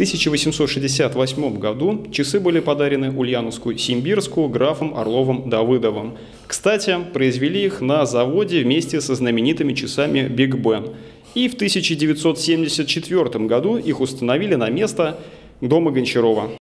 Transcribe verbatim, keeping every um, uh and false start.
тысяча восемьсот шестьдесят восьмом году часы были подарены Ульяновску-Симбирску графом Орловым-Давыдовым. Кстати, произвели их на заводе вместе со знаменитыми часами Биг Бен. И в тысяча девятьсот семьдесят четвёртом году их установили на место дома Гончарова.